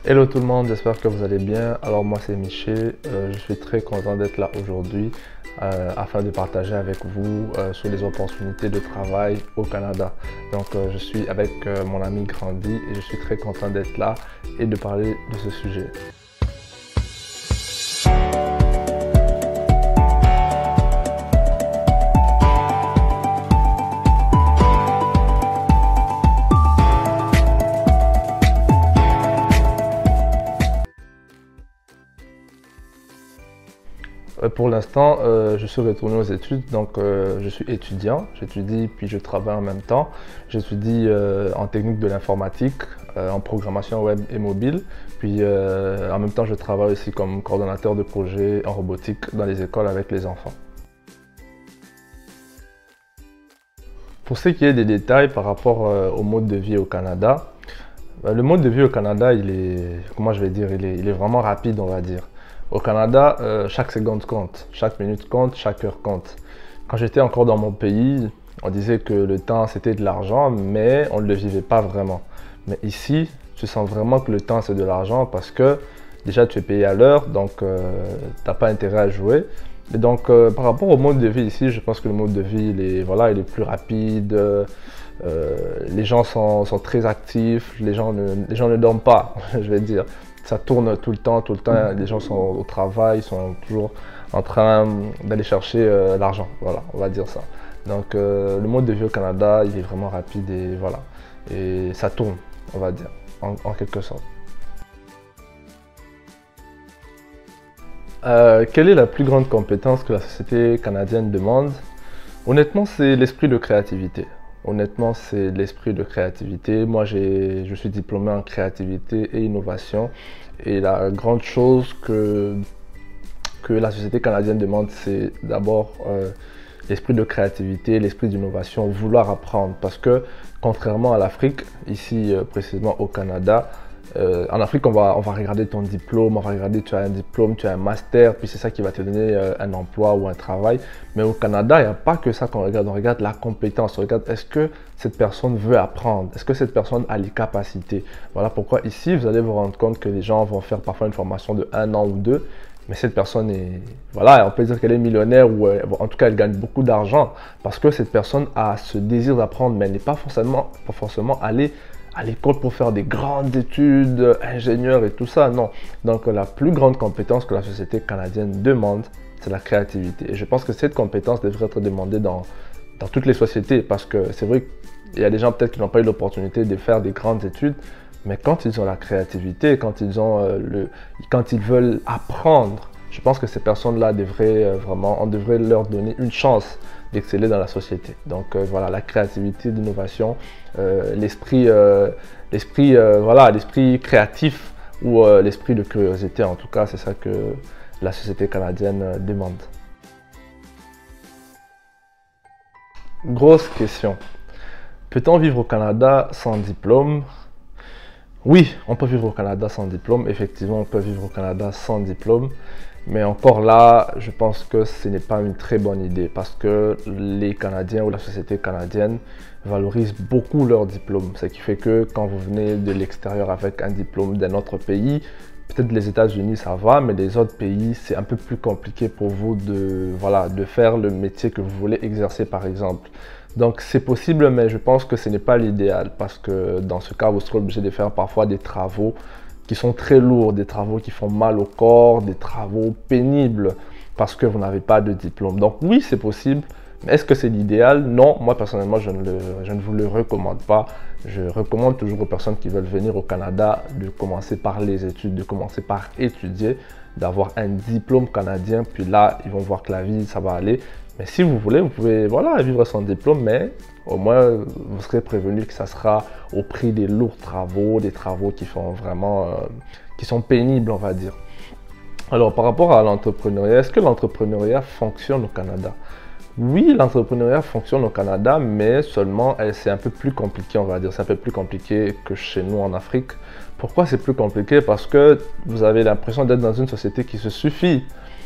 Hello tout le monde, j'espère que vous allez bien. Alors moi c'est Miché, je suis très content d'être là aujourd'hui afin de partager avec vous sur les opportunités de travail au Canada. Donc je suis avec mon ami Grandi et je suis très content d'être là et de parler de ce sujet. Pour l'instant, je suis retourné aux études, donc je suis étudiant, j'étudie puis je travaille en même temps. J'étudie en technique de l'informatique, en programmation web et mobile, puis en même temps je travaille aussi comme coordonnateur de projet en robotique dans les écoles avec les enfants. Pour ce qui est des détails par rapport au mode de vie au Canada, le mode de vie au Canada, comment je vais dire, il est vraiment rapide, on va dire. Au Canada, chaque seconde compte, chaque minute compte, chaque heure compte. Quand j'étais encore dans mon pays, on disait que le temps c'était de l'argent, mais on ne le vivait pas vraiment. Mais ici, tu sens vraiment que le temps c'est de l'argent parce que déjà tu es payé à l'heure, donc tu n'as pas intérêt à jouer. Et donc par rapport au mode de vie ici, je pense que le mode de vie il est plus rapide. Les gens sont très actifs, les gens ne dorment pas, je vais dire. Ça tourne tout le temps, les gens sont au travail, ils sont toujours en train d'aller chercher l'argent, voilà, on va dire ça. Donc le mode de vie au Canada, il est vraiment rapide et voilà. Et ça tourne, on va dire, en quelque sorte. Quelle est la plus grande compétence que la société canadienne demande? Honnêtement, c'est l'esprit de créativité. Honnêtement, c'est l'esprit de créativité. Moi, je suis diplômé en créativité et innovation. Et la grande chose que la société canadienne demande, c'est d'abord l'esprit de créativité, l'esprit d'innovation, vouloir apprendre. Parce que contrairement à l'Afrique, ici précisément au Canada, en Afrique, on va regarder ton diplôme, on va regarder tu as un diplôme, tu as un master, puis c'est ça qui va te donner un emploi ou un travail. Mais au Canada, il n'y a pas que ça qu'on regarde, on regarde la compétence, on regarde est-ce que cette personne veut apprendre, est-ce que cette personne a les capacités. Voilà pourquoi ici, vous allez vous rendre compte que les gens vont faire parfois une formation de 1 an ou 2, mais cette personne est, voilà, on peut dire qu'elle est millionnaire ou en tout cas elle gagne beaucoup d'argent parce que cette personne a ce désir d'apprendre, mais elle n'est pas forcément allée à l'école pour faire des grandes études, ingénieur et tout ça, non. Donc la plus grande compétence que la société canadienne demande, c'est la créativité. Et je pense que cette compétence devrait être demandée dans toutes les sociétés parce que c'est vrai qu'il y a des gens peut-être qui n'ont pas eu l'opportunité de faire des grandes études, mais quand ils ont la créativité, quand ils veulent apprendre, je pense que ces personnes-là devraient on devrait leur donner une chance d'exceller dans la société. Donc voilà, la créativité, l'innovation, l'esprit créatif ou l'esprit de curiosité, en tout cas, c'est ça que la société canadienne demande. Grosse question. Peut-on vivre au Canada sans diplôme? Oui, on peut vivre au Canada sans diplôme. Effectivement, on peut vivre au Canada sans diplôme. Mais encore là, je pense que ce n'est pas une très bonne idée parce que les Canadiens ou la société canadienne valorisent beaucoup leur diplôme. Ce qui fait que quand vous venez de l'extérieur avec un diplôme d'un autre pays, peut-être les États-Unis ça va, mais les autres pays c'est un peu plus compliqué pour vous de faire le métier que vous voulez exercer par exemple. Donc c'est possible, mais je pense que ce n'est pas l'idéal parce que dans ce cas, vous serez obligé de faire parfois des travaux qui sont très lourds, des travaux qui font mal au corps, des travaux pénibles parce que vous n'avez pas de diplôme. Donc oui, c'est possible, mais est-ce que c'est l'idéal? Non, moi personnellement, je ne vous le recommande pas. Je recommande toujours aux personnes qui veulent venir au Canada de commencer par les études, de commencer par étudier, d'avoir un diplôme canadien, puis là, ils vont voir que la vie, ça va aller. Mais si vous voulez, vous pouvez voilà, vivre sans diplôme, mais au moins, vous serez prévenu que ça sera au prix des lourds travaux, des travaux qui font vraiment, qui sont pénibles, on va dire. Alors, par rapport à l'entrepreneuriat, est-ce que l'entrepreneuriat fonctionne au Canada? Oui, l'entrepreneuriat fonctionne au Canada, mais seulement c'est un peu plus compliqué, on va dire. C'est un peu plus compliqué que chez nous en Afrique. Pourquoi c'est plus compliqué? Parce que vous avez l'impression d'être dans une société qui se suffit.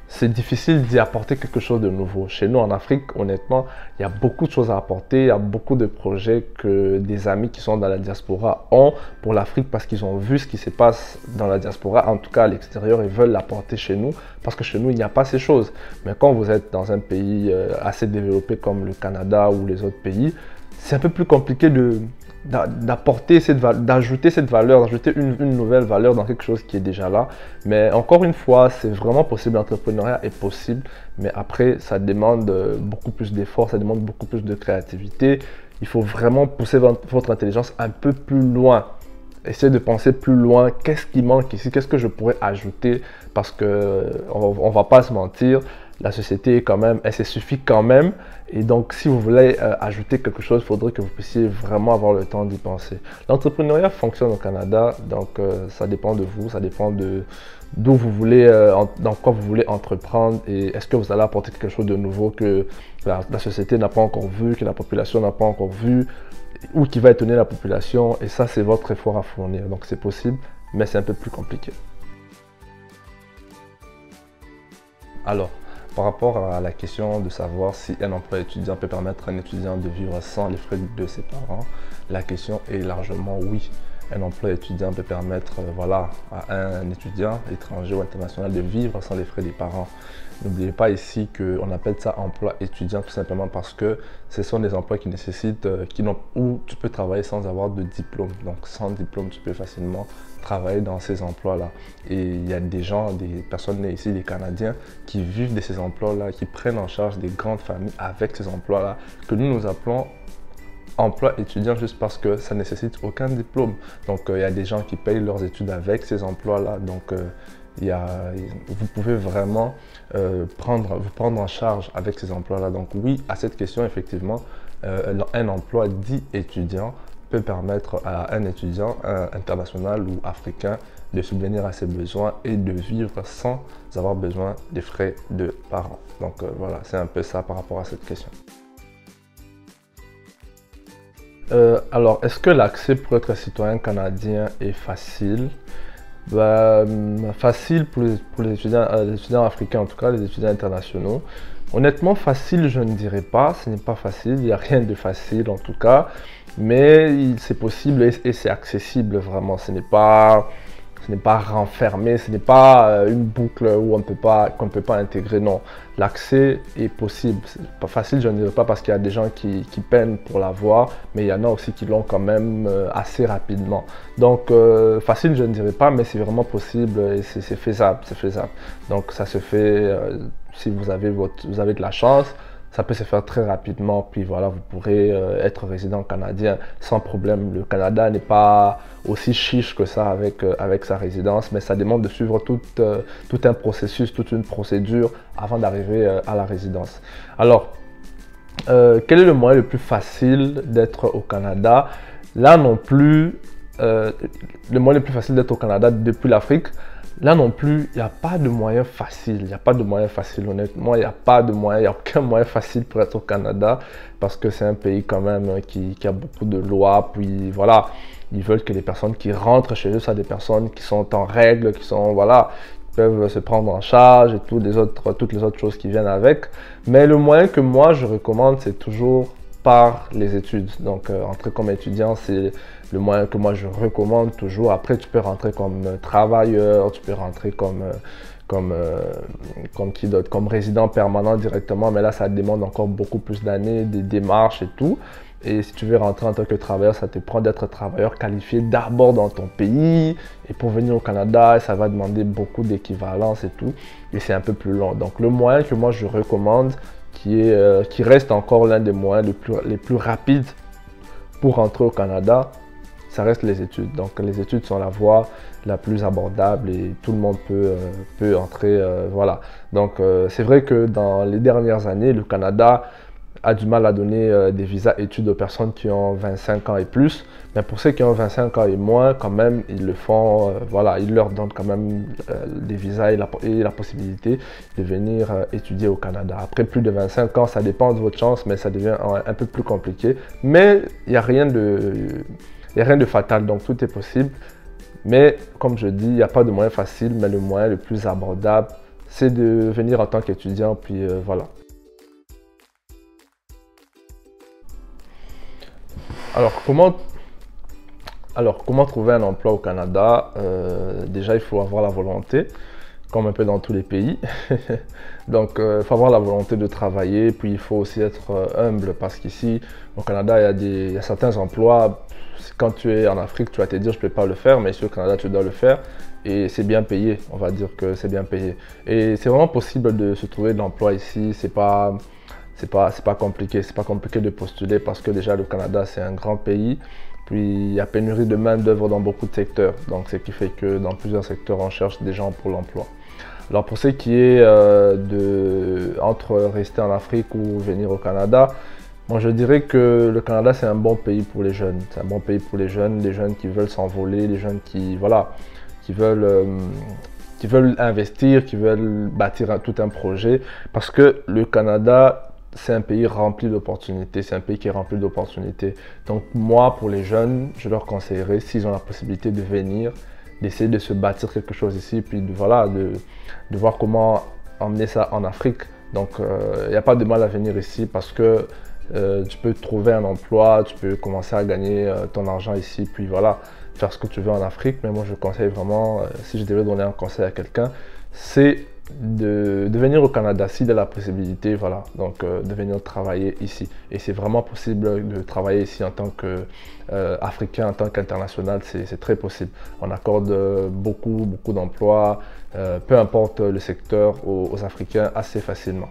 c'est difficile d'y apporter quelque chose de nouveau. Chez nous en Afrique, honnêtement, il y a beaucoup de choses à apporter, il y a beaucoup de projets que des amis qui sont dans la diaspora ont pour l'Afrique parce qu'ils ont vu ce qui se passe dans la diaspora, en tout cas à l'extérieur, et veulent l'apporter chez nous parce que chez nous, il n'y a pas ces choses. Mais quand vous êtes dans un pays assez développé comme le Canada ou les autres pays, c'est un peu plus compliqué d'apporter d'ajouter cette valeur, d'ajouter une nouvelle valeur dans quelque chose qui est déjà là. Mais encore une fois, c'est vraiment possible, l'entrepreneuriat est possible, mais après, ça demande beaucoup plus d'efforts, ça demande beaucoup plus de créativité. Il faut vraiment pousser votre intelligence un peu plus loin. Essayez de penser plus loin, qu'est-ce qui manque ici, qu'est-ce que je pourrais ajouter, parce que on va pas se mentir, la société quand même, elle se suffit quand même. Et donc, si vous voulez ajouter quelque chose, il faudrait que vous puissiez vraiment avoir le temps d'y penser. L'entrepreneuriat fonctionne au Canada, donc ça dépend de vous, ça dépend de d'où vous voulez, dans quoi vous voulez entreprendre et est-ce que vous allez apporter quelque chose de nouveau que la société n'a pas encore vu, que la population n'a pas encore vu ou qui va étonner la population. Et ça, c'est votre effort à fournir. Donc, c'est possible, mais c'est un peu plus compliqué. Alors, par rapport à la question de savoir si un emploi étudiant peut permettre à un étudiant de vivre sans les frais de ses parents, la question est largement oui. Un emploi étudiant peut permettre voilà, à un étudiant étranger ou international de vivre sans les frais des parents. N'oubliez pas ici qu'on appelle ça emploi étudiant tout simplement parce que ce sont des emplois qui nécessitent, où tu peux travailler sans avoir de diplôme. Donc sans diplôme, tu peux facilement travailler dans ces emplois-là. Et il y a des gens, des personnes nées ici, des Canadiens, qui vivent de ces emplois-là, qui prennent en charge des grandes familles avec ces emplois-là, que nous appelons emploi étudiant juste parce que ça ne nécessite aucun diplôme. Donc il y a des gens qui payent leurs études avec ces emplois-là. Donc vous pouvez vraiment vous prendre en charge avec ces emplois-là. Donc oui, à cette question, effectivement, un emploi dit étudiant peut permettre à un étudiant international ou africain de subvenir à ses besoins et de vivre sans avoir besoin des frais de parents. Donc voilà, c'est un peu ça par rapport à cette question. Alors, est-ce que l'accès pour être citoyen canadien est facile? Facile pour les étudiants africains, en tout cas les étudiants internationaux. Honnêtement, facile, je ne dirais pas. Ce n'est pas facile, il n'y a rien de facile en tout cas. Mais c'est possible et c'est accessible vraiment. Ce n'est pas renfermé, ce n'est pas une boucle où qu'on ne peut pas intégrer. Non, l'accès est possible. C'est pas facile, je ne dirais pas parce qu'il y a des gens qui peinent pour l'avoir, mais il y en a aussi qui l'ont quand même assez rapidement. Donc facile, je ne dirais pas, mais c'est vraiment possible et c'est faisable, c'est faisable. Donc ça se fait si vous avez de la chance. Ça peut se faire très rapidement, puis voilà, vous pourrez être résident canadien sans problème. Le Canada n'est pas aussi chiche que ça avec sa résidence, mais ça demande de suivre tout un processus, toute une procédure avant d'arriver à la résidence. Alors, quel est le moyen le plus facile d'être au Canada? Là non plus, le moyen le plus facile d'être au Canada depuis l'Afrique, là non plus, il n'y a pas de moyen facile. Il n'y a pas de moyen facile, honnêtement. Il n'y a pas de moyen, il n'y a aucun moyen facile pour être au Canada parce que c'est un pays quand même qui a beaucoup de lois. Puis voilà, ils veulent que les personnes qui rentrent chez eux soient des personnes qui sont en règle, qui sont, voilà, peuvent se prendre en charge et toutes les autres choses qui viennent avec. Mais le moyen que moi je recommande, c'est toujours par les études. Donc entrer comme étudiant, c'est le moyen que moi je recommande toujours. Après, tu peux rentrer comme travailleur, tu peux rentrer comme résident permanent directement, mais là, ça demande encore beaucoup plus d'années, des démarches et tout. Et si tu veux rentrer en tant que travailleur, ça te prend d'être travailleur qualifié d'abord dans ton pays. Et pour venir au Canada, ça va demander beaucoup d'équivalence et tout. Et c'est un peu plus long. Donc, le moyen que moi je recommande, qui reste encore l'un des moyens les plus rapides pour rentrer au Canada, ça reste les études. Donc les études sont la voie la plus abordable et tout le monde peut entrer. Voilà. Donc c'est vrai que dans les dernières années, le Canada a du mal à donner des visas études aux personnes qui ont 25 ans et plus. Mais pour ceux qui ont 25 ans et moins, quand même, ils le font. Voilà, ils leur donnent quand même des visas et la possibilité de venir étudier au Canada. Après plus de 25 ans, ça dépend de votre chance, mais ça devient un peu plus compliqué. Mais il n'y a rien de fatal, donc tout est possible. Mais comme je dis, il n'y a pas de moyen facile, mais le moyen le plus abordable c'est de venir en tant qu'étudiant, puis voilà. Alors comment trouver un emploi au Canada? Déjà, il faut avoir la volonté, comme un peu dans tous les pays. Donc, il faut avoir la volonté de travailler, puis il faut aussi être humble, parce qu'ici, au Canada, il y a certains emplois. Quand tu es en Afrique, tu vas te dire, je ne peux pas le faire, mais ici au Canada, tu dois le faire. Et c'est bien payé, on va dire que c'est bien payé. Et c'est vraiment possible de se trouver de l'emploi ici, c'est pas compliqué, c'est pas compliqué de postuler parce que déjà le Canada c'est un grand pays, puis il y a pénurie de main d'œuvre dans beaucoup de secteurs, donc ce qui fait que dans plusieurs secteurs on cherche des gens pour l'emploi. Alors pour ce qui est entre rester en Afrique ou venir au Canada, moi je dirais que le Canada c'est un bon pays pour les jeunes, c'est un bon pays pour les jeunes qui veulent s'envoler, les jeunes qui voilà, qui veulent investir, qui veulent bâtir tout un projet, parce que le Canada c'est un pays rempli d'opportunités, c'est un pays qui est rempli d'opportunités. Donc moi, pour les jeunes, je leur conseillerais, s'ils ont la possibilité de venir, d'essayer de se bâtir quelque chose ici, puis voilà, de voir comment emmener ça en Afrique. Donc il n'y a pas de mal à venir ici parce que tu peux trouver un emploi, tu peux commencer à gagner ton argent ici, puis voilà, faire ce que tu veux en Afrique. Mais moi, je conseille vraiment, si je devais donner un conseil à quelqu'un, c'est de venir au Canada s'il a la possibilité, voilà, donc de venir travailler ici. Et c'est vraiment possible de travailler ici en tant qu'Africain, en tant qu'international, c'est très possible. On accorde beaucoup d'emplois, peu importe le secteur, aux Africains assez facilement.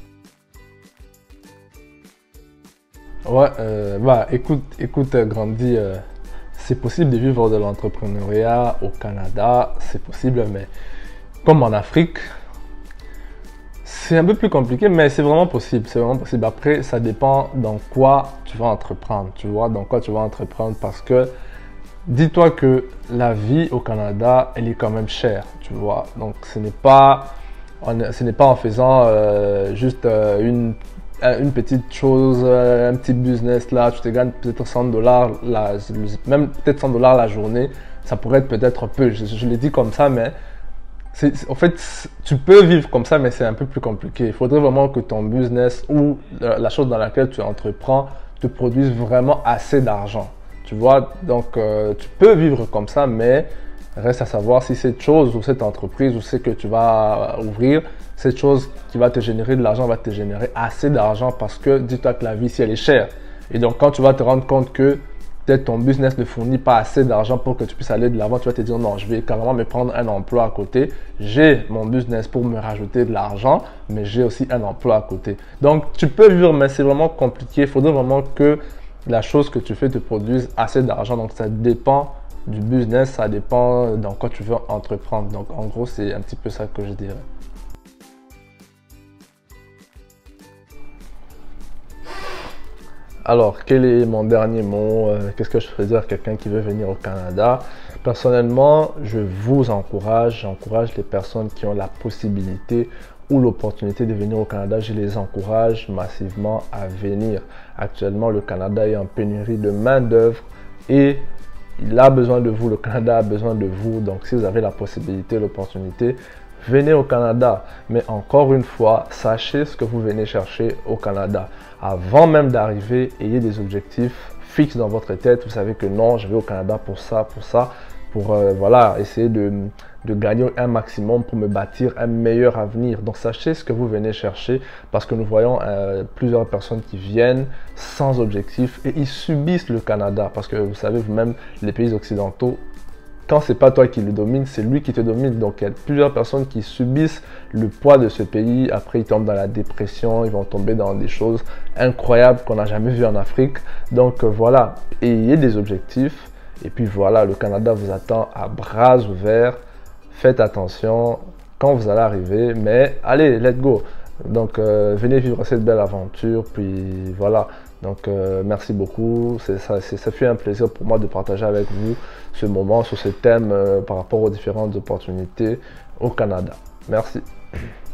Ouais, écoute, Grandi, c'est possible de vivre de l'entrepreneuriat au Canada, c'est possible, mais comme en Afrique, c'est un peu plus compliqué, mais c'est vraiment possible. C'est vraiment possible. Après, ça dépend dans quoi tu vas entreprendre. Tu vois, dans quoi tu vas entreprendre. Parce que dis-toi que la vie au Canada, elle est quand même chère. Tu vois, donc ce n'est pas en faisant juste une petite chose, un petit business là, tu te gagnes peut-être 100 dollars, même peut-être 100 dollars la journée. Ça pourrait être peut-être peu. Je l'ai dit comme ça, mais en fait, tu peux vivre comme ça, mais c'est un peu plus compliqué. Il faudrait vraiment que ton business ou la chose dans laquelle tu entreprends te produise vraiment assez d'argent. Tu vois, donc tu peux vivre comme ça, mais reste à savoir si cette chose ou cette entreprise ou ce que tu vas ouvrir, cette chose qui va te générer de l'argent va te générer assez d'argent parce que dis-toi que la vie ici elle est chère. Et donc quand tu vas te rendre compte que peut-être ton business ne fournit pas assez d'argent pour que tu puisses aller de l'avant, tu vas te dire non, je vais carrément me prendre un emploi à côté. J'ai mon business pour me rajouter de l'argent, mais j'ai aussi un emploi à côté. Donc tu peux vivre, mais c'est vraiment compliqué. Il faudrait vraiment que la chose que tu fais te produise assez d'argent. Donc ça dépend du business, ça dépend dans quoi tu veux entreprendre. Donc en gros, c'est un petit peu ça que je dirais. Alors, quel est mon dernier mot? Qu'est-ce que je ferais dire à quelqu'un qui veut venir au Canada? Personnellement, j'encourage les personnes qui ont la possibilité ou l'opportunité de venir au Canada. Je les encourage massivement à venir. Actuellement, le Canada est en pénurie de main-d'œuvre et il a besoin de vous, le Canada a besoin de vous. Donc, si vous avez la possibilité, l'opportunité, venez au Canada. Mais encore une fois, sachez ce que vous venez chercher au Canada. Avant même d'arriver, ayez des objectifs fixes dans votre tête. Vous savez que non, je vais au Canada pour ça, pour voilà, essayer de gagner un maximum pour me bâtir un meilleur avenir. Donc sachez ce que vous venez chercher parce que nous voyons plusieurs personnes qui viennent sans objectif et ils subissent le Canada parce que vous savez vous-même, les pays occidentaux, quand c'est pas toi qui le domine, c'est lui qui te domine. Donc il y a plusieurs personnes qui subissent le poids de ce pays. Après, ils tombent dans la dépression, ils vont tomber dans des choses incroyables qu'on n'a jamais vues en Afrique. Donc voilà, ayez des objectifs. Et puis voilà, le Canada vous attend à bras ouverts. Faites attention quand vous allez arriver, mais allez, let's go. Donc venez vivre cette belle aventure. Puis voilà. Donc merci beaucoup, ça fut un plaisir pour moi de partager avec vous ce moment sur ce thème par rapport aux différentes opportunités au Canada. Merci.